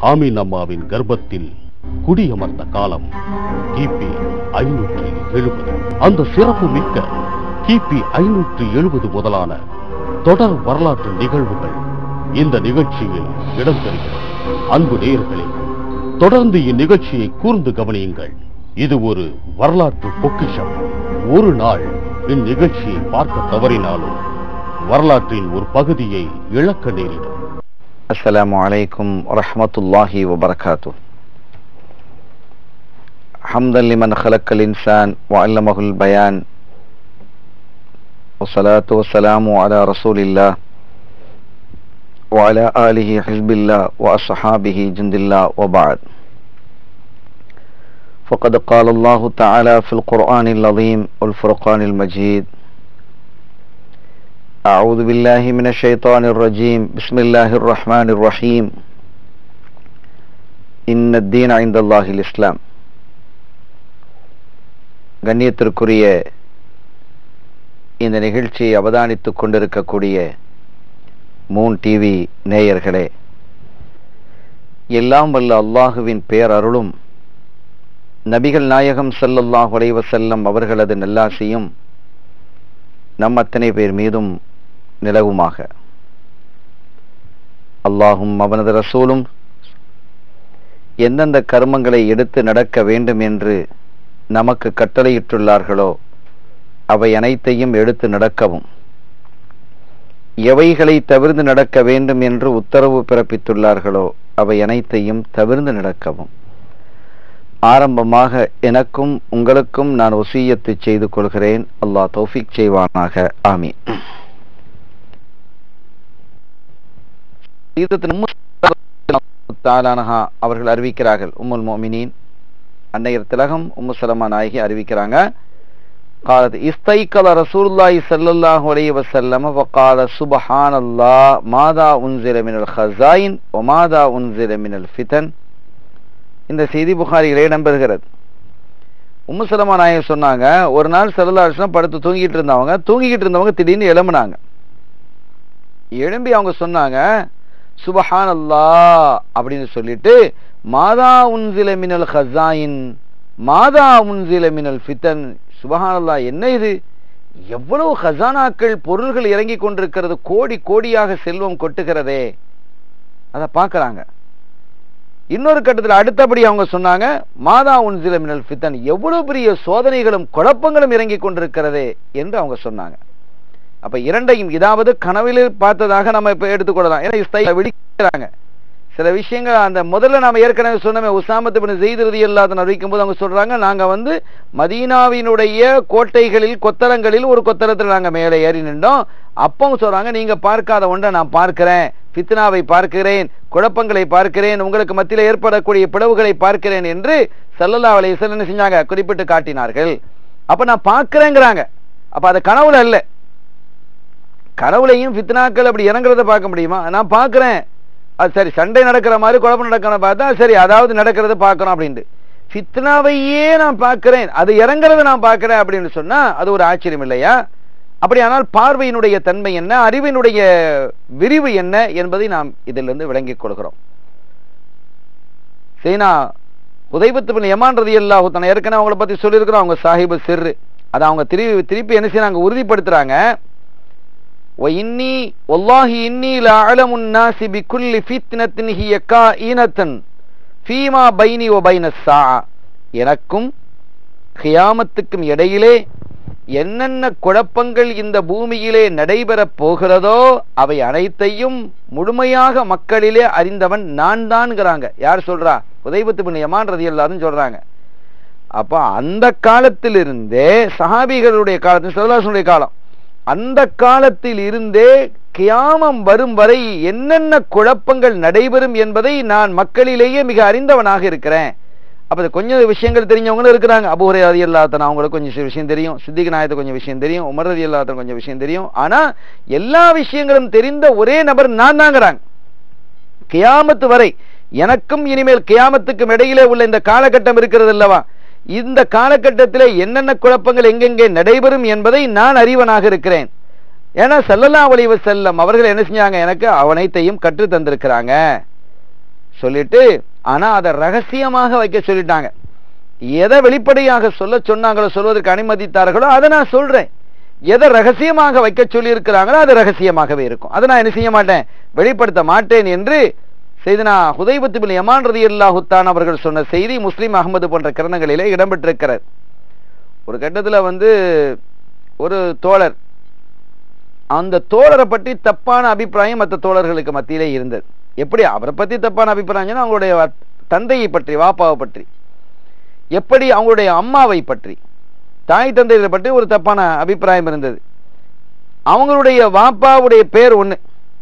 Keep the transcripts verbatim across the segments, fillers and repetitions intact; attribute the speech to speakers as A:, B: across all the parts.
A: ஆமீன் அம்மாவின் கர்ப்பத்தில் குடியமர்ந்த காலம் கிபி ஐநூற்றி எழுபது. அந்த சிறப்பு மிக்க கிபி ஐநூற்றி எழுபது முதலான தொடர் வரலாற்று நிகழ்வுகள் இந்த நிகழ்ச்சியில் இடம்பெறுகிறது. அன்பு நேயர்களே, தொடர்ந்து இந்நிகழ்ச்சியை கூர்ந்து கவனியுங்கள். இது ஒரு வரலாற்று பொக்கிஷம். ஒரு நாள் இந்நிகழ்ச்சியை பார்க்க தவறினாலும் வரலாற்றின் ஒரு பகுதியை இழக்க நேரிடும்.
B: அஸ்ஸலாமு அலைக்கும் வரஹ்மத்துல்லாஹி வபரகாத்துஹு. ஹம்தன் லிமன் ஹலக்கல் இன்சான் வஅல்லமஹுல் பயான் வஸ்ஸலாத்து வஸ்ஸலாமு அலா ரசூலில்லாஹ் وعلى آله حزب الله وأصحابه جند الله وبعد. فقد قال الله تعالى في القرآن العظيم والفرقان المجيد: أعوذ بالله من الشيطان الرجيم بسم الله الرحمن الرحيم إن الدين عند الله الإسلام. கண்ணியத்திற்குரிய இந்த நிகழ்ச்சியை அவதானித்துக் கொண்டிருக்கக்கூடிய மூன் டிவி நேயர்களே, எல்லாம் வல்ல அல்லாஹுவின் பேரருளும் நபிகள் நாயகம் ஸல்லல்லாஹு அலைஹி வஸல்லம் அவர்களது நல்லாசியும் நம் அத்தனை பேர் மீதும் நிலவுமாக. அல்லாஹும் அவனது ரசூலும் எந்தெந்த கர்மங்களை எடுத்து நடக்க வேண்டும் என்று நமக்கு கட்டளையிட்டுள்ளார்களோ அவை அனைத்தையும் எடுத்து நடக்கவும், எவைகளை தவிர்த்து நடக்க வேண்டும் என்று உத்தரவு பிறப்பித்துள்ளார்களோ அவை அனைத்தையும் தவிர்த்து நடக்கவும். ஆரம்பமாக எனக்கும் உங்களுக்கும் நான் வசியத்து செய்து கொள்கிறேன். அல்லாஹ் தௌஃபீக் செய்வானாக. ஆமீன். அவர்கள் அறிவிக்கிறார்கள், உம்முல் முஃமினீன் அன்னையர் திலகம் உம்மு சலமா நாயகி அறிவிக்கிறாங்க, قالت استيقظ رسول الله صلى الله عليه وسلم وقال سبحان الله ماذا انزل من الخزائن وماذا انزل من الفتن. இந்த செய்தி புகாரியிலே இடம்பெறுகிறது. உம்மு சலமா நாயகி சொன்னாங்க, ஒரு நாள் ஸல்லல்லாஹு அலைஹி வஸல்லம் படுத்து தூங்கிட்டு இருந்தவங்க தூங்கிட்டு இருந்தவங்க திடீர்னு எழும்பினாங்க. எழும்பி அவங்க சொன்னாங்க, சுபஹானல்லாஹ் அப்படின்னு சொல்லிட்டு, மாதா உன்சில மினல் ஹஸாயின் மாதா உன்சில மினல் ஃபிதன். சுபஹானல்லாஹ், என்ன இது, எவ்வளவு ஹசானாக்கள் பொருள்கள் இறங்கி கொண்டிருக்கிறது, கோடி கோடியாக செல்வம் கொட்டுகிறதே, அதை பார்க்கறாங்க. இன்னொரு கட்டத்தில் அடுத்தபடி அவங்க சொன்னாங்க, மாதா உன்சில மினல் ஃபிதன், எவ்வளவு பெரிய சோதனைகளும் குழப்பங்களும் இறங்கி கொண்டிருக்கிறதே என்று அவங்க சொன்னாங்க. அப்ப இரண்டையும், இதாவது கனவில் பார்த்ததாக நம்ம இப்ப எடுத்துக்கொள்ளலாம். ஏன்னா விழிக்கிறாங்க சில விஷயங்கள். அந்த முதல்ல நாம ஏற்கனவே சொன்னமே, உசாமத் இப்னு ஸைத் ரலியல்லாஹு அன்ஹு அறிவிக்கும் போது அவங்க சொல்றாங்க, நாங்க வந்து மதீனாவினுடைய கோட்டைகளில் கொத்தளங்களில் ஒரு கொத்தளத்தில் நாங்க மேலே ஏறி நின்றோம். அப்போ சொல்றாங்க, நீங்க பார்க்காத ஒன்றை நான் பார்க்கிறேன், ஃபித்னாவை பார்க்கிறேன், குழப்பங்களை பார்க்கிறேன், உங்களுக்கு மத்தியில் ஏற்படக்கூடிய பிளவுகளை பார்க்கிறேன் என்று ஸல்லல்லாஹு அலைஹி வஸல்லம் என்ன செஞ்சாங்க, குறிப்பிட்டு காட்டினார்கள். அப்ப நான் பார்க்கிறேங்கிறாங்க. அப்ப அது கனவுல அல்ல. கனவுலையும் ஃபித்னாக்கள் அப்படி இறங்குறத பார்க்க முடியுமா? நான் பார்க்கிறேன், அது சரி, சண்டை நடக்கிற மாதிரி குழப்பம் நடக்கிற பார்த்தா சரி, அதாவது நடக்கிறத பார்க்கணும் அப்படின்ட்டு. ஃபித்னாவையே நான் பார்க்கிறேன், அது இறங்குறத நான் பார்க்கிறேன் அப்படின்னு சொன்னா அது ஒரு ஆச்சரியம் இல்லையா? அப்படியானால் பார்வையினுடைய தன்மை என்ன, அறிவினுடைய விரிவு என்ன என்பதை நாம் இதிலிருந்து விளங்கிக் கொள்கிறோம். சீனா ஹுதைபத் இப்னு யமான் ரலியல்லாஹு தஆலா, ஏற்கனவே அவங்கள பத்தி சொல்லியிருக்கிறோம், அவங்க சாஹிபு சிர். அதை அவங்க திருப்பி திருப்பி என்ன செய்யறாங்க, உறுதிப்படுத்துறாங்க. وإني والله إني لأعلم الناس بكل فتنة هي كائنة فيما بيني وبين الساعة. எனக்கும் கியாமத்துக்கும் இடையிலே என்னென்ன குழப்பங்கள் இந்த பூமியிலே நடைபெறப் போகிறதோ அவை அனைத்தையும் முழுமையாக மக்களிலே அறிந்தவன் நான் தான்ங்கிறாங்க. யார் சொல்றா? ஹுதைபத் இப்னு யமான் ரலியல்லாஹு அன்ஹு சொல்றாங்க. அப்ப அந்த காலத்திலிருந்தே, சஹாபிகளுடைய காலத்தில், ஸல்லல்லாஹு அலைஹி வஸல்லம் காலம், அந்த காலத்தில் இருந்தே கியாமம் வரும் வரை என்னென்ன குழப்பங்கள் நடைபெறும் என்பதை நான் மக்களிலேயே மிக அறிந்தவனாக இருக்கிறேன். அப்ப கொஞ்சம் விஷயங்கள் தெரிஞ்சவங்களும் இருக்கிறாங்க. அபூ ஹுரைரா ரலியல்லாஹு அன்ஹு அவங்களுக்கு கொஞ்சம் விஷயம் தெரியும், சித்திக் நாயகத்துக்கு கொஞ்சம் விஷயம் தெரியும், உமர் ரலியல்லாஹு அன்ஹு கொஞ்சம் விஷயம் தெரியும். ஆனா எல்லா விஷயங்களும் தெரிந்த ஒரே நபர் நான் தாங்கிறாங்க. கியாமத்து வரை, எனக்கும் இனிமேல் கியாமத்துக்கும் இடையிலே உள்ள இந்த காலகட்டம் இருக்கிறது அல்லவா, இந்த காலகட்டத்திலே என்னென்ன குழப்பங்கள் எங்கெங்கே நடைபெறும் என்பதை நான் அறிவனாக இருக்கிறேன். ஏன்னா ஸல்லல்லாஹு அலைஹி வஸல்லம் அவர்கள் என்ன செஞ்சாங்க, எனக்கு அவனைத்தையும் கற்று தந்திருக்கிறாங்க. சொல்லிட்டு ஆனா அதை ரகசியமாக வைக்க சொல்லிட்டாங்க. எதை வெளிப்படையாக சொல்ல சொன்னாங்களோ, சொல்வதற்கு அனுமதித்தார்களோ அதை நான் சொல்றேன். எதை ரகசியமாக வைக்க சொல்லி இருக்கிறாங்களோ அது ரகசியமாகவே இருக்கும். அதை நான் என்ன செய்ய மாட்டேன், வெளிப்படுத்த மாட்டேன் என்று செய்தனா ஹுதைபத் இப்னு யமான் ரலியல்லாஹு தஆலா அவர்கள் சொன்ன செய்தி முஸ்லிம் அஹ்மது போன்ற கிரந்தங்களிலே இடம்பெற்றிருக்கிறது. ஒரு கட்டத்தில் வந்து ஒரு தோழர், அந்த தோழரை பற்றி தப்பான அபிப்பிராயம் மற்ற தோழர்களுக்கு மத்தியிலே இருந்தது. எப்படி அவரை பற்றி தப்பான அபிப்பிராயம், அவங்களுடைய தந்தையை பற்றி, வாப்பாவை பற்றி, எப்படி அவங்களுடைய அம்மாவை பற்றி, தாய் தந்தையை பற்றி ஒரு தப்பான அபிப்பிராயம் இருந்தது. அவங்களுடைய வாப்பாவுடைய பேர் ஒண்ணு,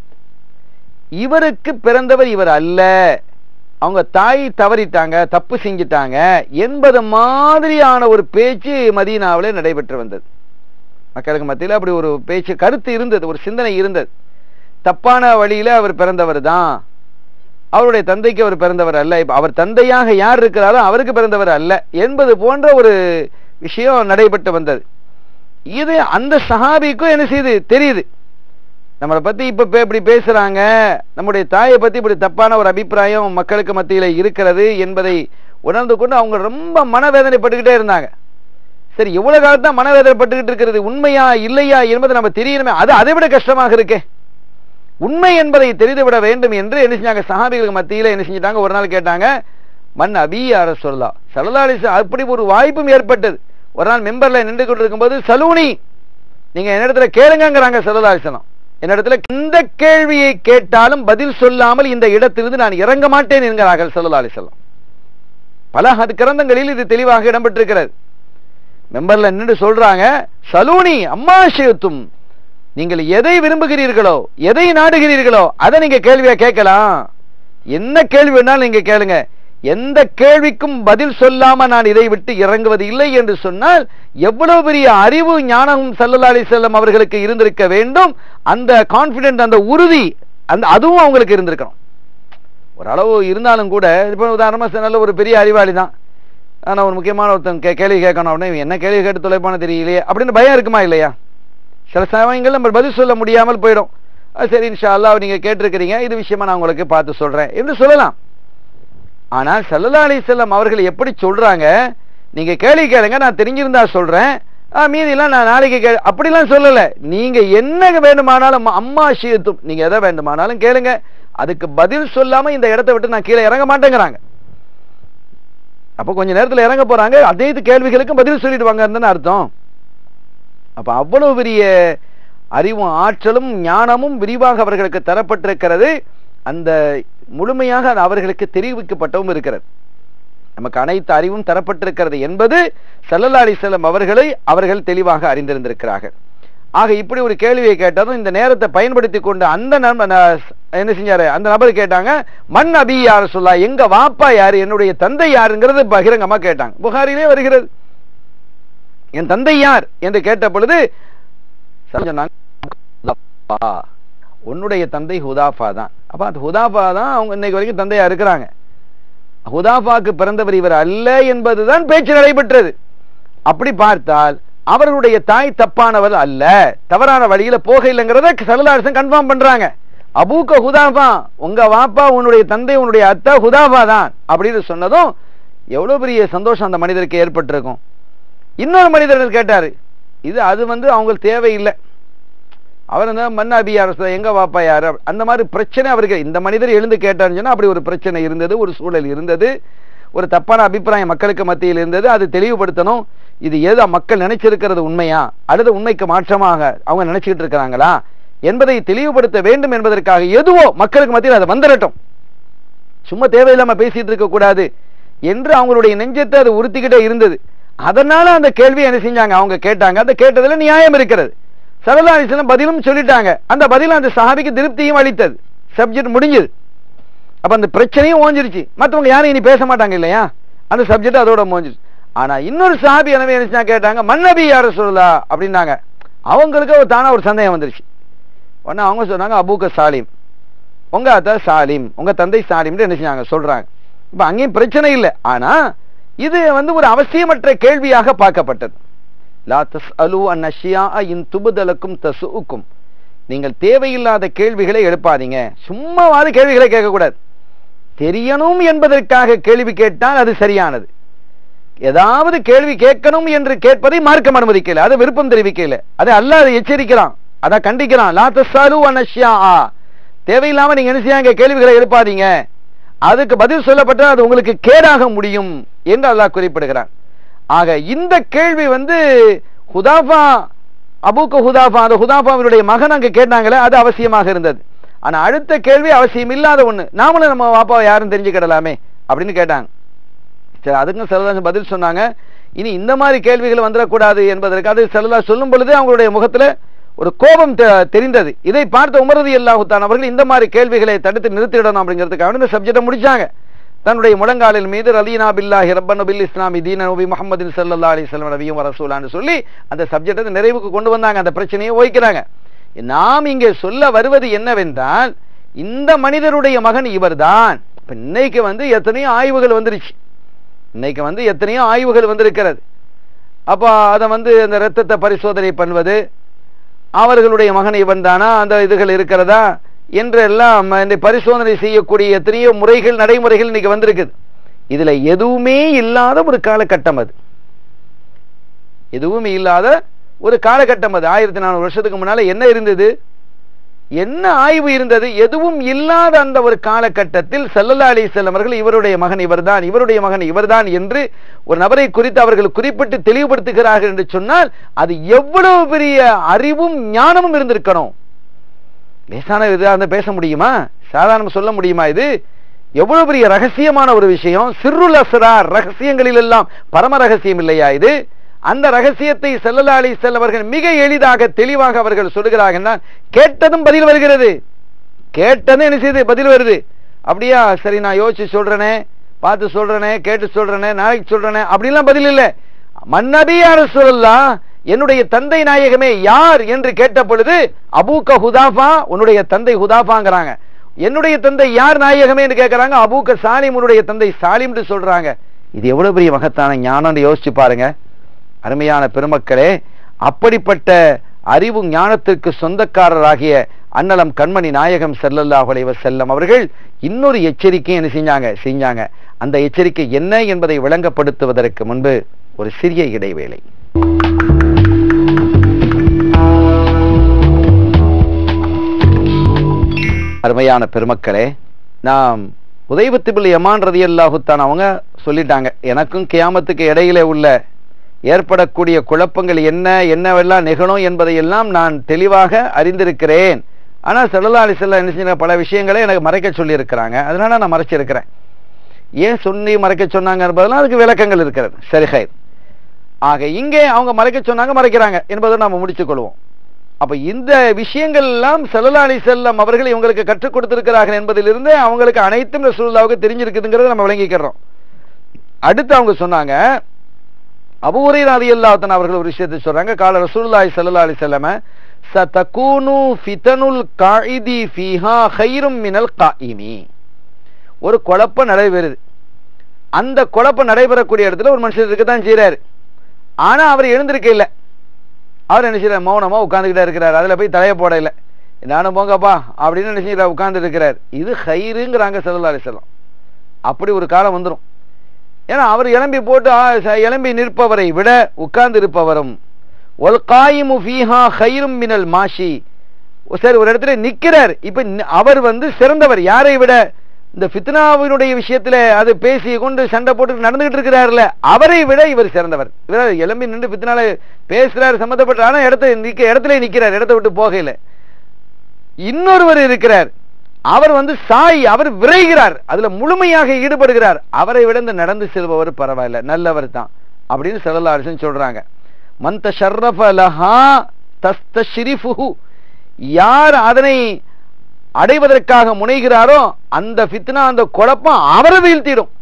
B: இவருக்கு பிறந்தவர் இவர் அல்ல, அவங்க தாய் தவறிட்டாங்க, தப்பு செஞ்சிட்டாங்க என்பது மாதிரியான ஒரு பேச்சு மதீனாவிலே நடைபெற்று வந்தது. மக்களுக்கு மத்தியில் அப்படி ஒரு பேச்சு, கருத்து இருந்தது, ஒரு சிந்தனை இருந்தது. தப்பான வழியில அவர் பிறந்தவர் தான், அவருடைய தந்தைக்கு அவர் பிறந்தவர் அல்ல, அவர் தந்தையாக யார் இருக்கிறாரோ அவருக்கு பிறந்தவர் அல்ல என்பது போன்ற ஒரு விஷயம் நடைபெற்று வந்தது. இது அந்த சஹாபிக்கும் என்ன செய்யுது தெரியுது, நம்மளை பத்தி இப்ப இப்படி பேசுறாங்க, நம்முடைய தாயை பத்தி இப்படி தப்பான ஒரு அபிப்பிராயம் மக்களுக்கு மத்தியில இருக்கிறது என்பதை உணர்ந்து கொண்டு அவங்க ரொம்ப மனவேதனைப்பட்டுக்கிட்டே இருந்தாங்க. சரி, எவ்வளவு காலத்தான் மனவேதனைப்பட்டுக்கிட்டு இருக்கிறது, உண்மையா இல்லையா என்பது நம்ம தெரியணுமே, அது அதை விட கஷ்டமாக இருக்கே. உண்மை என்பதை தெரிந்துவிட வேண்டும் என்று என்ன செஞ்சாங்க, சஹாபிகளுக்கு மத்தியில என்ன செஞ்சிட்டாங்க, ஒரு நாள் கேட்டாங்க, மன் அபி யா ரசூலுல்லாஹ் ஸல்லல்லாஹு அலைஹி வஸல்லம். அப்படி ஒரு வாய்ப்பும் ஏற்பட்டது. ஒரு நாள் மெம்பர்ல நின்று கொண்டு இருக்கும்போது, சலூனி நீங்க என்னிடத்துல கேளுங்கிறாங்க ஸல்லல்லாஹு அலைஹி வஸல்லம். என்னிடத்துல எந்த கேள்வியை கேட்டாலும் பதில் சொல்லாமல் இந்த இடத்திலிருந்து நான் இறங்க மாட்டேன் என்கிறார்கள் ஸல்லல்லாஹு அலைஹி வஸல்லம். பல ஹதீஸ் கிரந்தங்களில் இது தெளிவாக இடம்பெற்றிருக்கிறது. மெம்பர்ல நின்று சொல்றாங்க, சலூனி அம்மா ஷியத்தும், நீங்கள் எதை விரும்புகிறீர்களோ, எதை நாடுகிறீர்களோ அதை நீங்க கேள்வியா கேட்கலாம், என்ன கேள்வி வேணாலும் நீங்க கேளுங்க, எந்த கேள்விக்கும் பதில் சொல்லாம நான் இதை விட்டு இறங்குவது இல்லை என்று சொன்னால் எவ்வளவு பெரிய அறிவு ஞானமும் ஸல்லல்லாஹு அலைஹி வஸல்லம் அவர்களுக்கு இருந்திருக்க வேண்டும். அந்த கான்பிடென்ட், அந்த உறுதி, அந்த அதுவும் அவங்களுக்கு இருந்திருக்கணும். ஒரு அளவு இருந்தாலும் கூட, இப்போ உதாரணமா நல்ல ஒரு பெரிய அறிவாளி தான், ஆனா ஒரு முக்கியமான ஒருத்தன் கேள்வி கேட்கணும் அப்படின்னா என்ன கேள்வி கேட்டு தொலைப்பான தெரியலையே அப்படின்னு பயம் இருக்குமா இல்லையா? சில சமயங்கள் நம்ம பதில் சொல்ல முடியாமல் போயிடும். சரி இன்ஷா அல்லாஹ் நீங்க கேட்டிருக்கிறீங்க, இது விஷயமா நான் உங்களுக்கு பார்த்து சொல்றேன் என்று சொல்லலாம். ஆனால் ஸல்லல்லாஹு அலைஹி வஸல்லம் அவர்கள் எப்படி சொல்றாங்க, நீங்க கேள்வி கேளுங்க, நான் தெரிஞ்சிருந்தா சொல்றேன், மீதியெல்லாம் நான் நாளைக்கு கே அப்படிலாம் சொல்லல. நீங்க என்ன வேண்டுமானாலும் அம்மா ஷியத்தும், நீங்க எதை வேண்டுமானாலும் கேளுங்க, அதுக்கு பதில் சொல்லாம இந்த இடத்தை விட்டு நான் கீழே இறங்க மாட்டேங்கிறாங்க. அப்ப கொஞ்ச நேரத்தில் இறங்க போறாங்க, அதே கேள்விகளுக்கும் பதில் சொல்லிடுவாங்க அர்த்தம். அப்ப அவ்வளவு பெரிய அறிவும் ஆற்றலும் ஞானமும் விரிவாக அவர்களுக்கு தரப்பட்டிருக்கிறது. அந்த முழுமையாக அவர்களுக்கு தெரிவிக்கப்பட்டவும் இருக்கிறது. நமக்கு அனைத்து அறிவும் தரப்பட்டிருக்கிறது என்பது ஸல்லல்லாஹு அலைஹி வஸல்லம் அவர்களை அவர்கள் தெளிவாக அறிந்திருந்திருக்கிறார்கள். ஆக இப்படி ஒரு கேள்வியை கேட்டதும் இந்த நேரத்தை பயன்படுத்தி கொண்டு அந்த என்ன செஞ்சாரு, அந்த நபர் கேட்டாங்க, மன் அபி யா ரசூலுல்லாஹ், எங்க வாப்பா யாரு, என்னுடைய தந்தை யாருங்கிறது பகிரங்கமா கேட்டாங்க. புகாரிலே வருகிறது, என் தந்தை யார் என்று கேட்ட பொழுது உன்னுடைய தந்தை ஹுதாஃபா தான். அப்ப அந்த ஹுதாஃபா தான் அவங்க இன்னைக்கு வரைக்கும் தந்தையா இருக்கிறாங்க. ஹுதாஃபாக்கு பிறந்தவர் இவர் அல்ல என்பதுதான் பேச்சு நடைபெற்றது. அப்படி பார்த்தால் அவர்களுடைய தாய் தப்பானவர் அல்ல, தவறான வழியில போக இல்லைங்கிறத ஸல்லல்லாஹு அலைஹி வஸல்லம் கன்ஃபார்ம் பண்றாங்க. அபூக்க ஹுதாஃபா, உங்க வாப்பா உன்னுடைய தந்தை உன்னுடைய அத்தா ஹுதாஃபா தான் அப்படின்னு சொன்னதும் எவ்வளவு பெரிய சந்தோஷம் அந்த மனிதருக்கு ஏற்பட்டிருக்கும். இன்னொரு மனிதர்கள் கேட்டாரு, இது அது வந்து அவங்களுக்கு தேவையில்லை, அவர் வந்து மன் அபி யா ரசூலுல்லாஹ், எங்க வாப்பா யாரு, அந்த மாதிரி பிரச்சனை அவருக்கு. இந்த மனிதர் எழுந்து கேட்டாருன்னு சொன்னா அப்படி ஒரு பிரச்சனை இருந்தது, ஒரு சூழல் இருந்தது, ஒரு தப்பான அபிப்பிராயம் மக்களுக்கு மத்தியில் இருந்தது. அது தெளிவுபடுத்தணும், இது ஏதோ மக்கள் நினைச்சிருக்கிறது உண்மையா அல்லது உண்மைக்கு மாற்றமாக அவங்க நினைச்சுக்கிட்டு இருக்கிறாங்களா என்பதை தெளிவுபடுத்த வேண்டும் என்பதற்காக எதுவோ மக்களுக்கு மத்தியில் அதை வந்துடட்டும், சும்மா தேவையில்லாம பேசிட்டு இருக்க கூடாது என்று அவங்களுடைய நெஞ்சத்தை அது உறுத்திக்கிட்டே இருந்தது. அதனால அந்த கேள்வி என்ன செஞ்சாங்க, அவங்க கேட்டாங்க. அந்த கேட்டதுல நியாயம் இருக்கிறது. ஸல்லல்லாஹு அலைஹி வஸல்லம் பதிலும் சொல்லிட்டாங்க. அந்த பதில் அந்த சஹாபிக்கு திருப்தியும் அளித்தது. சப்ஜெக்ட் முடிஞ்சது. அப்ப அந்த பிரச்சனையும் ஓஞ்சிருச்சு. மற்றவங்க யாரும் இனி பேச மாட்டாங்க இல்லையா, அந்த சப்ஜெக்ட் அதோட முடிஞ்சிருச்சு. ஆனா இன்னொரு சஹாபி எனவே என்ன கேட்டாங்க, மன் நபி யா ரசூலுல்லாஹ் அப்படின்னாங்க. அவங்களுக்கு ஒரு தானா ஒரு சந்தேகம் வந்துருச்சு. உடனே அவங்க சொன்னாங்க, அபூக்க சாலிம், உங்க அத்தா சாலிம், உங்க தந்தை சாலிம் என்ன செஞ்சாங்க சொல்றாங்க. இப்ப அங்கேயும் பிரச்சனை இல்லை. ஆனா இது வந்து ஒரு அவசியமற்ற கேள்வியாக பார்க்கப்பட்டது. லா தஸ்அலு அன் அஷ்யாஅ இன் துப்தலக்கும் தசுஉக்கும், நீங்கள் தேவையில்லாத கேள்விகளை எழுப்பாதீங்க. சும்மாவாது கேள்விகளை கேட்கக்கூடாது. தெரியணும் என்பதற்காக கேள்வி கேட்டால் அது சரியானது. ஏதாவது கேள்வி கேட்கணும் என்று கேட்பதை மார்க்கம் அனுமதிக்கல, அது விருப்பம் தெரிவிக்கல. அதை அல்லாஹ் எச்சரிக்கிறான், அதை கண்டிக்கிறான். லா தஸ்அலு அன் அஷ்யா, தேவையில்லாம நீங்க என்ன செய்யாங்க கேள்விகளை எழுப்பாதீங்க, அதுக்கு பதில் சொல்லப்பட்டால் அது உங்களுக்கு கேடாக முடியும் என்று அல்லாஹ் குறிப்பிடுகிறான். ஆக இந்த கேள்வி வந்து ஹுதாஃபா அபூக்க ஹுதாஃபா அந்த ஹுதாஃபாவினுடைய மகன் அங்க கேட்டாங்களே, அது அவசியமாக இருந்தது. ஆனா அடுத்த கேள்வி அவசியம் இல்லாத ஒண்ணு, நாமளும் நம்ம பாப்பாவை யாரும் தெரிஞ்சுக்கிடலாமே அப்படின்னு கேட்டாங்க. சரி, அதுக்கும் செல்லல்லா பதில் சொன்னாங்க. இனி இந்த மாதிரி கேள்விகள் வந்துடக்கூடாது என்பதற்கு அது செல்லல்லா சொல்லும் பொழுது அவங்களுடைய முகத்துல ஒரு கோபம் தெரிந்தது. இதை பார்த்த உமர் ரலியல்லாஹு தஆலா அவர்கள் இந்த மாதிரி கேள்விகளை தடுத்து நிறுத்திடணும் அப்படிங்கிறதுக்காக இந்த சப்ஜெக்டை முடிச்சாங்க. தன்னுடைய முழங்காலில் மீது ரலீனா பில்லாஹி ரப்பன் பில் இஸ்லாமி தீன நபி முஹம்மதின் ஸல்லல்லாஹு அலைஹி வஸல்லம் நபியும் வ ரசூலான்னு சொல்லி அந்த சப்ஜெக்டை நிறைவுக்கு கொண்டு வந்தாங்க. அந்த பிரச்சனையை ஓய்க்கிறாங்க. நாம் இங்கே சொல்ல வருவது என்னவென்றால், இந்த மனிதருடைய மகன் இவர்தான். இப்ப இன்னைக்கு வந்து எத்தனையோ ஆய்வுகள் வந்துருச்சு, இன்னைக்கு வந்து எத்தனையோ ஆய்வுகள் வந்திருக்கிறது. அப்ப அதை வந்து அந்த இரத்தத்தை பரிசோதனை பண்ணுவது, அவர்களுடைய மகன் இவன் தானா, அந்த இதுகள் இருக்கிறதா என்றெல்லாம் இந்த பரிசோதனை செய்யக்கூடிய எத்தனையோ முறைகள் நடைமுறைகள் இன்னைக்கு வந்திருக்குது. இதுல எதுவுமே இல்லாத ஒரு காலகட்டம் அது, எதுவுமே இல்லாத ஒரு காலகட்டம் அது. ஆயிரத்தி நானூறு வருஷத்துக்கு முன்னால என்ன இருந்தது, என்ன ஆய்வு இருந்தது? எதுவும் இல்லாத அந்த ஒரு காலகட்டத்தில் ஸல்லல்லாஹு அலைஹி வஸல்லம் அவர்கள் இவருடைய மகன் இவர்தான், இவருடைய மகன் இவர்தான் என்று ஒரு நபரை குறித்து அவர்கள் குறிப்பிட்டு தெளிவுபடுத்துகிறார்கள் என்று சொன்னால் அது எவ்வளவு பெரிய அறிவும் ஞானமும் இருந்திருக்கணும். லேசான இதாக பேச முடியுமா, சாதாரண சொல்ல முடியுமா? இது எவ்வளவு பெரிய ரகசியமான ஒரு விஷயம். சிர்ருல் அஸ்ரார், ரகசியங்களில் எல்லாம் பரம ரகசியம் இல்லையா இது? அந்த ரகசியத்தை ஸல்லல்லாஹு அலைஹி வஸல்லம் அவர்கள் மிக எளிதாக தெளிவாக அவர்கள் சொல்லுகிறார்கள். கேட்டதும் பதில் வருகிறது, கேட்டதும் என்ன செய்யுது, பதில் வருது. அப்படியா, சரி நான் யோசிச்சு சொல்றேனே, பார்த்து சொல்றேனே, கேட்டு சொல்றேனே, நாளைக்கு சொல்றேனே, அப்படிலாம் பதில் இல்லை. மன்னபி யா ரசூலல்லாஹ், என்னுடைய தந்தை நாயகமே யார் என்று கேட்ட பொழுது அபூக்க ஹுதாஃபா, உன்னுடைய தந்தை ஹுதாஃபாங்கிறாங்க. என்னுடைய தந்தை யார் நாயகமே என்று கேட்கிறாங்க, அபூக்க சாலிம், உன்னுடைய தந்தை சாலிம் என்று சொல்றாங்க. இது எவ்வளவு பெரிய மகத்தான ஞானம் யோசிச்சு பாருங்க அருமையான பெருமக்களே. அப்படிப்பட்ட அறிவு ஞானத்திற்கு சொந்தக்காரராகிய அன்னலம் கண்மணி நாயகம் ஸல்லல்லாஹு அலைஹி வஸல்லம் அவர்கள் இன்னொரு எச்சரிக்கை என்ன செஞ்சாங்க செஞ்சாங்க அந்த எச்சரிக்கை என்ன என்பதை விளங்கப்படுத்துவதற்கு முன்பு ஒரு சிறிய இடைவேளை. அருமையான பெருமக்களே, நாம் உதைபத் பின் யமான் ரலியல்லாஹு தஆலா அவங்க சொல்லிட்டாங்க, எனக்கும் கியாமத்துக்கு இடையில உள்ள ஏற்படக்கூடிய குழப்பங்கள் என்ன என்னவெல்லாம் நிகழும் என்பதையெல்லாம் நான் தெளிவாக அறிந்திருக்கிறேன். ஆனால் ஸல்லல்லாஹு அலைஹி வஸல்லம் என்ன செஞ்ச பல விஷயங்களை எனக்கு மறைக்க சொல்லி இருக்கிறாங்க, அதனால நான் மறைச்சிருக்கிறேன். ஏன் சொல்லி மறைக்க சொன்னாங்க என்பதெல்லாம் அதுக்கு விளக்கங்கள் இருக்கிறது. சரி, ஹைர். ஆக இங்கே அவங்க மறைக்க சொன்னாங்க, மறைக்கிறாங்க என்பதை நாம முடித்துக் கொள்வோம். அப்ப இந்த விஷயங்கள் எல்லாம் ஸல்லல்லாஹு அலைஹி வஸல்லம் அவர்கள் இவங்களுக்கு கற்றுக் கொடுத்திருக்கிறார்கள் என்பதிலிருந்து அவங்களுக்கு அனைத்தும் ரசூலுல்லாஹ்வுக்கு தெரிஞ்சிருக்குதுங்கிறத நம்ம விளங்கிக்கிறோம். அடுத்து அவங்க சொன்னாங்க, அபூ ஹுரைரா ரலியல்லாஹு தஆலா அவர்கள் ஒரு விஷயத்தை சொல்றாங்க. கால ரசூலுல்லாஹி ஸல்லல்லாஹு அலைஹி வஸல்லம் சதகூனு ஃபிதனுல் காயிதி ஃபீஹா கைரும் மினல் காயிமி. ஒரு குழப்பம் நடைபெறுது, அந்த குழப்பம் நடைபெறக்கூடிய இடத்துல ஒரு மனுஷன் இருக்க தான் செய்யறாரு. ஆனா அவர் எழுந்திருக்க இல்லை, அவர் என்ன செய்யறாரு, மௌனமா உட்கார்ந்துகிட்டே இருக்கிறார். அதுல போய் தலைய போட இல்லை, நானும் போங்கப்பா அப்படின்னு என்ன செய்யறாரு, உட்கார்ந்து இருக்கிறார். இது ஹைருங்கிறாங்க ஸல்லல்லாஹு அலைஹி வஸல்லம். அப்படி ஒரு காலம் வந்துடும். ஏன்னா அவர் எலும்பி போட்டு எலும்பி நிற்பவரை விட உட்கார்ந்து இருப்பவரும் ஒல் காயிமு ஃபீஹா கைரும் மினல் மாஷி. சரி, ஒரு இடத்துல நிற்கிறார், இப்ப அவர் வந்து சிறந்தவர். யாரை விட? இந்த ஃபித்னாவினுடைய விஷயத்துல அது பேசி கொண்டு சண்டை போட்டு நடந்துகிட்டு இருக்கிறார்ல, அவரை விட இவர் சிறந்தவர். இவர் எலும்பி நின்று ஃபித்னால பேசுறாரு சம்பந்தப்பட்ட, ஆனா இடத்த நிக்க இடத்துல நிற்கிறார், இடத்தை விட்டு போகையில. இன்னொருவர் இருக்கிறார், அவர் வந்து சாய், அவர் விரைகிறார், அதுல முழுமையாக ஈடுபடுகிறார். அவரை விட இந்த நடந்து செல்பவர் பரவாயில்ல, நல்லவர் தான் அப்படின்னு ஸல்லல்லாஹு அலைஹி வஸல்லம் சொல்றாங்க. மன் தஷர்ரஃப லஹா தஸ்தஷ்ரிஃபுஹு, யார் அதனை அடைவதற்காக முனைகிறாரோ அந்த ஃபித்னா, அந்த குழப்பம் அவரை வீழ்த்திடும்.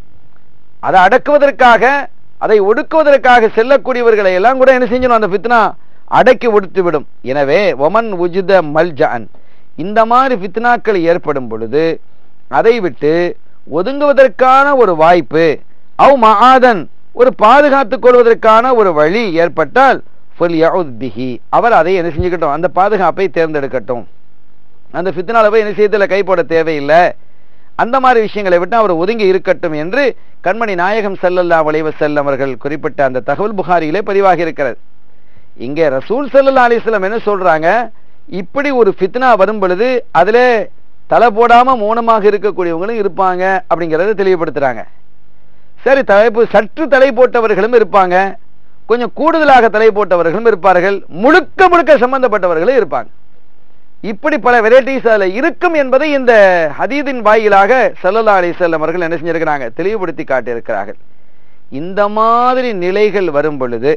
B: அதை அடக்குவதற்காக, அதை ஒடுக்குவதற்காக செல்லக்கூடியவர்களை எல்லாம் கூட என்ன செஞ்சணும், அந்த ஃபித்னா அடக்கி ஒடுத்து விடும். எனவே வமன் உஜித மல்ஜஅன், இந்த மாதிரி ஃபித்னாக்கள் ஏற்படும் பொழுது அதை விட்டு ஒதுங்குவதற்கான ஒரு வாய்ப்பு, அவ் மஆதன், ஒரு பாதுகாத்துக் கொள்வதற்கான ஒரு வழி ஏற்பட்டால் ஃபல்யஉத் பிஹி, அவர் அதை என்ன செஞ்சுக்கட்டும், அந்த பாதுகாப்பை தேர்ந்தெடுக்கட்டும். அந்த ஃபித்னால போய் என்ன செய்யல கை போட தேவையில்லை. அந்த மாதிரி விஷயங்களை விட்டு அவர் ஒதுங்கி இருக்கட்டும் என்று கண்மணி நாயகம் ஸல்லல்லாஹு அலைஹி வஸல்லம் அவர்கள் குறிப்பிட்ட அந்த தகவல் புகாரியிலே பதிவாகி இருக்கிறது. இங்கே ரசூல் ஸல்லல்லாஹு அலைஹி வஸல்லம் என்ன சொல்றாங்க, இப்படி ஒரு ஃபித்னா வரும் பொழுது அதுல தலை போடாம மௌனமாக இருக்கக்கூடியவங்களும் இருப்பாங்க அப்படிங்கறத தெளிவுபடுத்துறாங்க. சரி, தலைப்பு சற்று தலை போட்டவர்களும் இருப்பாங்க, கொஞ்சம் கூடுதலாக தலை போட்டவர்களும் இருப்பார்கள், முழுக்க முழுக்க சம்பந்தப்பட்டவர்களும் இருப்பாங்க. இப்படி பல வெரைட்டிஸ் அதுல இருக்கும் என்பதை இந்த ஹதீதின் வாயிலாக ஸல்லல்லாஹு அலைஹி வஸல்லம் அவர்கள் என்ன செஞ்சிருக்கிறாங்க, தெளிவுபடுத்தி காட்டியிருக்கிறார்கள். இந்த மாதிரி நிலைகள் வரும் பொழுது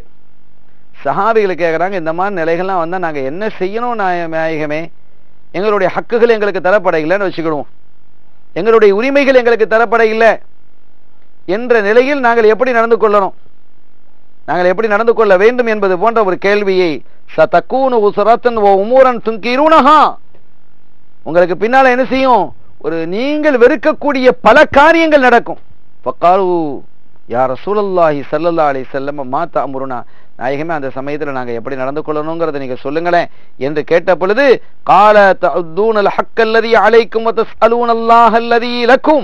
B: சஹாபிகள் கேட்கிறாங்க, இந்த மாதிரி நிலைகள்லாம் வந்தா நாங்க என்ன செய்யணும் நாயகமே? எங்களுடைய ஹக்குகள் எங்களுக்கு தரப்பட இல்லைன்னு வச்சுக்கிடுவோம், எங்களுடைய உரிமைகள் எங்களுக்கு தரப்பட இல்லை என்ற நிலையில் நாங்கள் எப்படி நடந்து கொள்ளணும், நாங்கள் எப்படி நடந்து கொள்ள வேண்டும் என்பது போன்ற ஒரு கேள்வியை சதகூனு உஸரத்தன் வ உமூரன் துன்கிரூனஹா, உங்களுக்கு பின்னால என்ன செய்யும், ஒரு நீங்கள் வெறுக்கக்கூடிய பல காரியங்கள் நடக்கும். ஃபகாலு யா ரசூலல்லாஹி ஸல்லல்லாஹு அலைஹி வஸல்லம் மா தஅமுருனா, நாயகமே அந்த சமயத்தில் நாங்க எப்படி நடந்து கொள்ளணும்ங்கறத நீங்க சொல்லுங்களேன் என்று கேட்ட பொழுது கால தஅதுனல் ஹக்க அல்லதி அலைக்கும் வ தஸ்அலூனல்லாஹ அல்லதி லக்கும்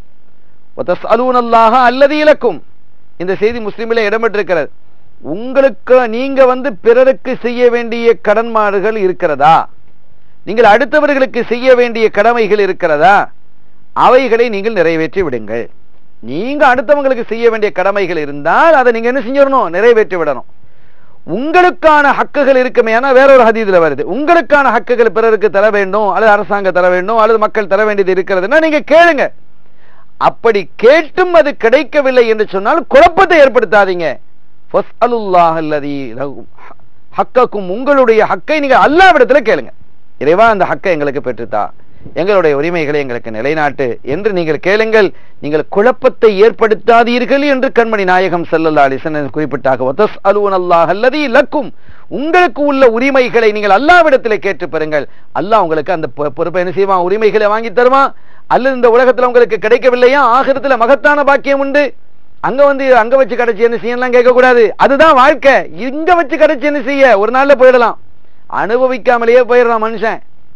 B: வ தஸ்அலூனல்லாஹ அல்லதி லக்கும். இந்த செய்தி முஸ்லிமிலே இடம்பெற்றிருக்கிறது. உங்களுக்கு நீங்க வந்து பிறருக்கு செய்ய வேண்டிய கடன்மாறுகள் இருக்கிறதா, நீங்கள் அடுத்தவர்களுக்கு செய்ய வேண்டிய கடமைகள் இருக்கிறதா, அவைகளை நீங்கள் நிறைவேற்றி விடுங்கள். நீங்க அடுத்தவங்களுக்கு செய்ய வேண்டிய கடமைகள் இருந்தால் அதை நீங்க என்ன செஞ்சிடணும், நிறைவேற்றி விடணும். உங்களுக்கான ஹக்குகள் இருக்குமே, ஏன்னா வேற ஒரு ஹதீஸ்ல வருது, உங்களுக்கான ஹக்குகள் பிறருக்கு தர வேண்டும், அல்லது அரசாங்கம் தர வேண்டும், அல்லது மக்கள் தர வேண்டியது இருக்கிறதுனா நீங்க கேளுங்க. அப்படி கேட்டும் அது கிடைக்கவில்லை என்று சொன்னால் குழப்பத்தை ஏற்படுத்தாதீங்க. ஃபஸ்அலுல்லாஹ அல்லதி ஹக்கக்கும், உங்களுடைய ஹக்கை நீங்க அல்லாஹ்விடத்துல கேளுங்க. இறைவா அந்த ஹக்கை எங்களுக்கு பெற்றுத்தா, எங்களுடைய உரிமைகளை எங்களுக்கு நிலைநாட்டு என்று நீங்கள் கேளுங்கள். நீங்கள் குழப்பத்தை ஏற்படுத்தாதீர்கள் என்று கண்மணி நாயகம் ஸல்லல்லாஹு அலைஹி வஸல்லம் குறிப்பிட்டாக வதஸ்அலூனல்லாஹ அல்லதி லக்கும், உங்களுக்கு உள்ள உரிமைகளை நீங்கள் அல்லாஹ்விடத்திலே கேட்டு பெறுங்கள். அல்லாஹ் உங்களுக்கு அந்த பொறுப்பை என்ன செய்வான், உரிமைகளை வாங்கி தருவான். அல்லது இந்த உலகத்துல உங்களுக்கு கிடைக்கவில்லையா, ஆகிரத்துல மகத்தான பாக்கியம் உண்டு. அங்க வந்து அங்க வச்சு கிடைச்சி என்ன செய்யலாம் கேட்க கூடாது, அதுதான் வாழ்க்கை. இங்க வச்சு கிடைச்சி என்ன செய்ய, ஒரு நாள்ல போயிடலாம், அனுபவிக்காமலேயே போயிடலாம் மனுஷன்.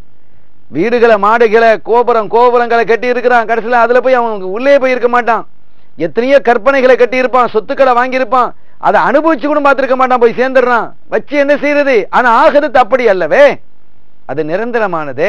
B: வீடுகளை மாடுகளை கோபுரம் கோபுரங்களை கட்டி இருக்கிறான், கடைசியில் அதுல போய் அவன் உள்ளே போய் இருக்க மாட்டான். எத்தனையோ கற்பனைகளை கட்டி இருப்பான், சொத்துக்களை வாங்கியிருப்பான், அதை அனுபவிச்சு கூட பார்த்திருக்க மாட்டான், போய் சேர்ந்துடுறான். வச்சு என்ன செய்யறது? ஆனா ஆகிறது அப்படி அல்லவே, அது நிரந்தரமானதே.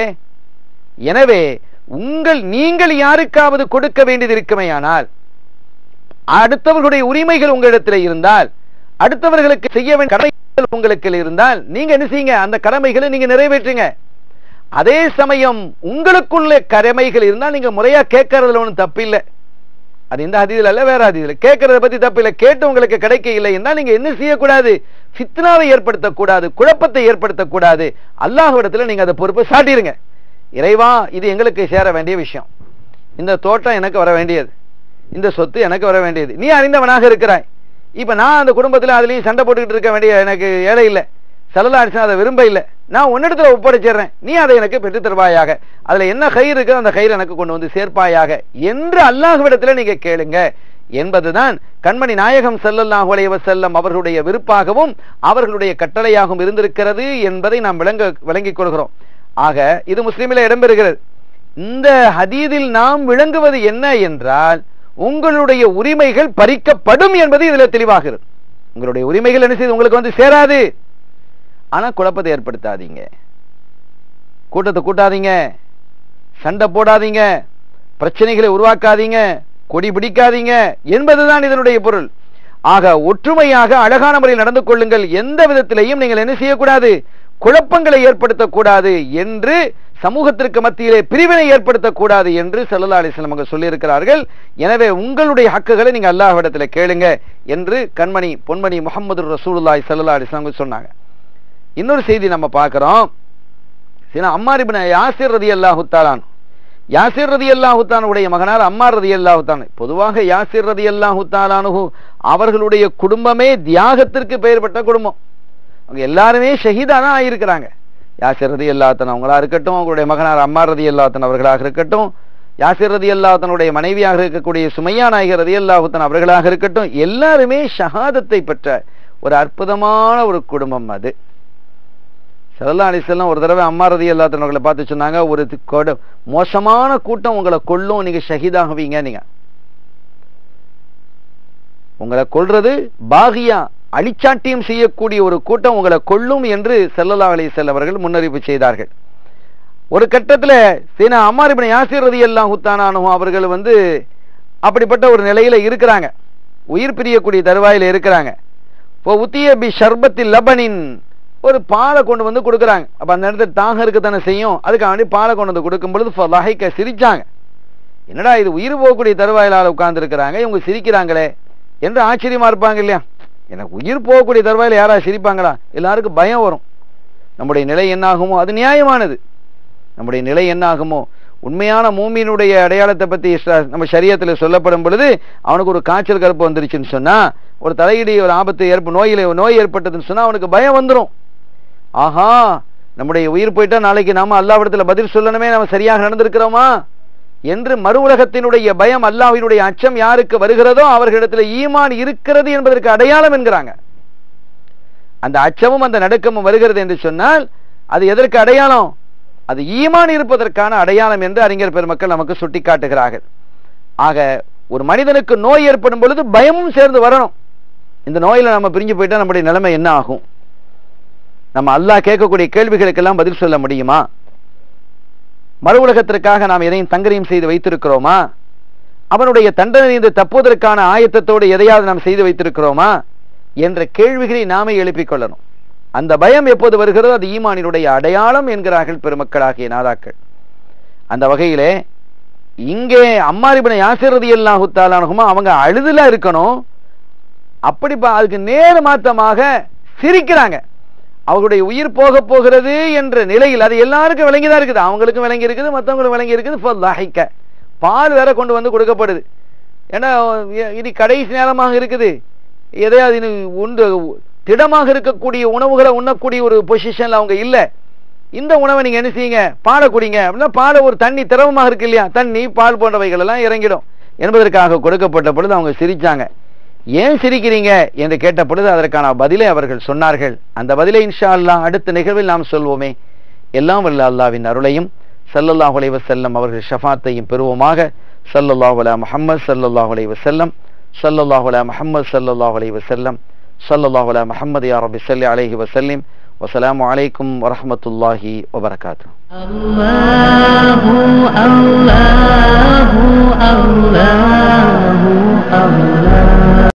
B: எனவே உங்கள் நீங்கள் யாருக்காவது கொடுக்க வேண்டியது இருக்குமேயானால், அடுத்தவர்களுடைய உரிமைகள் உங்களிடத்தில் இருந்தால், அடுத்தவர்களுக்கு செய்ய வேண்டிய கடமைகள் உங்களுக்கு இருந்தால் நீங்க என்ன செய்யுங்க, அந்த கடமைகளை நீங்க நிறைவேற்றுங்க. அதே சமயம் உங்களுக்குள்ள கடமைகள் இருந்தால் நீங்க முறையா கேட்கறதுல ஒன்றும் தப்பில்லை. அது இந்த ஹதீஸ்ல அல்ல, வேற ஹதீஸ்ல கேட்கறத பத்தி தப்பில்லை. கேட்டு உங்களுக்கு கிடைக்க இல்லை என்றால் நீங்க என்ன செய்யக்கூடாது, ஃபித்னாவை ஏற்படுத்தக்கூடாது, குழப்பத்தை ஏற்படுத்தக்கூடாது. அல்லாஹ்விடத்துல நீங்க அதை பொறுப்பை சாட்டிருங்க. இறைவா இது எங்களுக்கு சேர வேண்டிய விஷயம், இந்த தோட்டம் எனக்கு வர வேண்டியது, இந்த சொத்து எனக்கு வர வேண்டியது, நீ அறிந்தவனாக இருக்கிறாய். இப்ப நான் அந்த குடும்பத்துல அதுலயும் சண்டை போட்டுக்கிட்டு இருக்க வேண்டிய எனக்கு ஏழை இல்லை, ஸல்லல்லாஹு அலைஹி வஸல்லம் அதை விரும்ப இல்லை, நான் உன்னிடத்துல ஒப்படைச்சிடுறேன், நீ அதை எனக்கு பெற்று தருவாயாக, அதுல என்ன கயிறு இருக்கு அந்த கயிறு எனக்கு கொண்டு வந்து சேர்ப்பாயாக என்று அல்லாஹ்விடத்துல நீங்க கேளுங்க என்பதுதான் கண்மணி நாயகம் ஸல்லல்லாஹு அலைஹி வஸல்லம் அவர்களுடைய விருப்பாகவும் அவர்களுடைய கட்டளையாகவும் இருந்திருக்கிறது என்பதை நாம் விளங்க விளங்கிக் கொள்கிறோம். ஆக இது முஸ்லிமிலே இடம்பெறுகிறது. இந்த ஹதீதில் நாம் விளங்குவது என்ன என்றால், உங்களுடைய உரிமைகள் பறிக்கப்படும் என்பது இதுல தெளிவாகிறது. உங்களுடைய உரிமைகள் என்ன செய்து உங்களுக்கு வந்து சேராது. ஆனா குழப்பத்தை ஏற்படுத்தாதீங்க, கூட்டத்தை கூட்டாதீங்க, சண்டை போடாதீங்க, பிரச்சனைகளை உருவாக்காதீங்க, கொடி பிடிக்காதீங்க என்பதுதான் இதனுடைய பொருள். ஆக ஒற்றுமையாக அழகான முறையில் நடந்து கொள்ளுங்கள். எந்த விதத்திலையும் நீங்கள் என்ன செய்யக்கூடாது, குழப்பங்களை ஏற்படுத்தக்கூடாது என்று, சமூகத்திற்கு மத்தியிலே பிரிவினை ஏற்படுத்தக்கூடாது என்று ஸல்லல்லாஹு அலைஹி வஸல்லம் அவர்கள் சொல்லியிருக்கிறார்கள். எனவே உங்களுடைய ஹக்குகளை நீங்க அல்லாஹ்விடத்தில் கேளுங்க என்று கண்மணி பொன்மணி முஹம்மது ரசூலுல்லாஹி ஸல்லல்லாஹு அலைஹி வஸல்லம் சொன்னாங்க. இன்னொரு செய்தி நம்ம பார்க்கிறோம். அம்மார் இப்னு யாசிர் ரலியல்லாஹு தஆலா அன்ஹு, யாசிர் ரலியல்லாஹு தஆலா உடைய மகனார் அம்மார் ரலியல்லாஹு தஆலா. பொதுவாக யாசிர் ரலியல்லாஹு தஆலா அன்ஹு அவர்களுடைய குடும்பமே தியாகத்திற்கு பெயர் பெற்ற குடும்பம். அவங்க எல்லாருமே ஷஹீதா தான் ஆயிருக்கிறாங்க. யாசிர் ரலியல்லாஹு தஆலா அவங்களா இருக்கட்டும், அவங்களுடைய மகனார் அம்மார் ரலியல்லாஹு தஆலா அவர்களாக இருக்கட்டும், யாசிர் ரலியல்லாஹு தஆலாவுடைய மனைவியாக இருக்கக்கூடிய சுமையா நாயகர் ரலியல்லாஹு தஆலா அவர்களாக இருக்கட்டும், எல்லாருமே ஷஹாதத்தை பெற்ற ஒரு அற்புதமான ஒரு குடும்பம் அது. ஸல்லல்லாஹு அலைஹி வஸல்லம் ஒரு தடவை அம்மார் ரலியல்லாஹு அன்ஹா அவர்களை பார்த்து சொன்னாங்க, ஒரு கொட- மோசமான கூட்டம் உங்களை கொல்லும், நீங்க ஷஹீதாகுவீங்க. நீங்க உங்களை கொல்றது பாகியா, அழிச்சாட்டியம் செய்யக்கூடிய ஒரு கூட்டம் உங்களை கொல்லும் என்று ஸல்லல்லாஹு அலைஹி வஸல்லம் அவர்கள் முன்னறிவிப்பு செய்தார்கள். ஒரு கட்டத்துல சீனா அம்மார் இப்னு யாசிர் ரலியல்லாஹு தஆலா அன்ஹு அவர்கள் வந்து அப்படிப்பட்ட ஒரு நிலையில இருக்கிறாங்க, உயிர் பிரியக்கூடிய தருவாயில இருக்கிறாங்க. இப்போ உத்திய பி ஷர்பத்தில் லபனின், ஒரு பாலை கொண்டு வந்து கொடுக்குறாங்க. அப்ப அந்த இடத்துல தாகம் இருக்கத்தானே செய்யும், அதுக்காக வேண்டி பாலை கொண்டு வந்து கொடுக்கும் பொழுது ஃபலஹிக, சிரிச்சாங்க. என்னடா இது உயிர் போகக்கூடிய தருவாயிலால உட்கார்ந்து இருக்கிறாங்க, இவங்க சிரிக்கிறாங்களே என்று ஆச்சரியமா இருப்பாங்க இல்லையா? எனக்கு உயிர் போகக்கூடிய தருவாயில யாரா சிரிப்பாங்களா? எல்லாருக்கும் பயம் வரும். நம்முடைய நிலை என்னாகுமோ அது நியாயமானது. நம்முடைய நிலை என்னாகுமோ, உண்மையான மூமியினுடைய அடையாளத்தை பத்தி இஸ்லா- நம்ம ஷரியத்தில் சொல்லப்படும் பொழுது, அவனுக்கு ஒரு காய்ச்சல் கருப்பு வந்துருச்சுன்னு சொன்னா, ஒரு தலையிடி ஒரு ஆபத்து ஏற்ப நோயில நோய் ஏற்பட்டதுன்னு சொன்னா அவனுக்கு பயம் வந்துடும். ஆஹா, நம்முடைய உயிர் போயிட்டா நாளைக்கு நாம அல்லாஹ்விடத்துல பதில் சொல்லணுமே, நம்ம சரியாக நடந்திருக்கிறோமா என்று மறு உலகத்தினுடைய பயம், அல்லாஹ்வினுடைய அச்சம் யாருக்கு வருகிறதோ அவர்களிடத்துல ஈமான் இருக்கிறது என்பதற்கு அடையாளம் என்கிறாங்க. அந்த அச்சமும் அந்த நடுக்கமும் வருகிறது என்று சொன்னால் அது எதற்கு அடையாளம்? அது ஈமான் இருப்பதற்கான அடையாளம் என்று அறிஞர் பெருமக்கள் நமக்கு சுட்டி காட்டுகிறார்கள். ஆக ஒரு மனிதனுக்கு நோய் ஏற்படும் பொழுது பயமும் சேர்ந்து வரணும். இந்த நோயில நம்ம பிரிஞ்சு போயிட்டா நம்முடைய நிலைமை என்ன ஆகும்? நம்ம அல்லாஹ் கேட்கக்கூடிய கேள்விகளுக்கெல்லாம் பதில் சொல்ல முடியுமா? மறு உலகத்திற்காக நாம் எதையும் தங்கரையும் செய்து வைத்திருக்கிறோமா? அவனுடைய தண்டனையிலிருந்து தப்புவதற்கான ஆயத்தத்தோடு எதையாவது நாம் செய்து வைத்திருக்கிறோமா என்ற கேள்விகளை நாமே எழுப்பிக் கொள்ளணும். அந்த பயம் எப்போது வருகிறதோ அது ஈமானினுடைய அடையாளம் என்கிறார்கள் பெருமக்களாகிய நாதாக்கள். அந்த வகையிலே இங்கே அம்மார் இப்னு யாசிர் ரலியல்லாஹு தஆலா அன்ஹுமா அவங்க அழுதுல இருக்கணும், அப்படி அதுக்கு நேர் மாற்றமாக சிரிக்கிறாங்க. அவர்களுடைய உயிர் போக போகிறது என்ற நிலையில் அது எல்லாருக்கும் விளங்கிதான் இருக்குது, அவங்களுக்கும் விளங்கி இருக்குது, மற்றவங்களுக்கும் விளங்கி இருக்குது. ஃபலஹிக, பால் வேற கொண்டு வந்து கொடுக்கப்படுது. ஏன்னா இது கடைசி நேரமாக இருக்குது, எதையாவது உண்டு திடமாக இருக்கக்கூடிய உணவுகளை உண்ணக்கூடிய ஒரு பொசிஷன்ல அவங்க இல்ல. இந்த உணவை நீங்க என்ன செய்யுங்க, பாலை குடிங்க அப்படின்னா, பாலை ஒரு தண்ணி திரவமாக இருக்கு இல்லையா, தண்ணி பால் போன்றவைகள் எல்லாம் இறங்கிடும் என்பதற்காக கொடுக்கப்பட்ட பொழுது அவங்க சிரிச்சாங்க. ஏன் சிரிக்கிறீங்க என்று கேட்ட பொழுது அதற்கான பதிலை அவர்கள் சொன்னார்கள். அந்த பதிலை இன்ஷா அல்லாஹ் அடுத்த நிகழ்வில் நாம் சொல்வோமே. எல்லாம் வல்ல அல்லாஹ்வின் அருளையும் ஸல்லல்லாஹு அலைஹி வஸல்லம் அவர்கள் ஷஃபாத்தையும் பெறுவோமாக. ஸல்லல்லாஹு அலா முஹம்மது ஸல்லல்லாஹு அலைஹி வஸல்லம், ஸல்லல்லாஹு அலா முஹம்மது ஸல்லல்லாஹு அலைஹி வஸல்லம், ஸல்லல்லாஹு அலா முஹம்மது யா ரப்பி ஸல்லி அலைஹி வஸல்லிம். வஸ்ஸலாமு அலைக்கும் வரஹ்மத்துல்லாஹி வபரகாத்துஹு.
C: அல்லாஹு அல்லாஹு அல்லாஹு அல்லாஹ்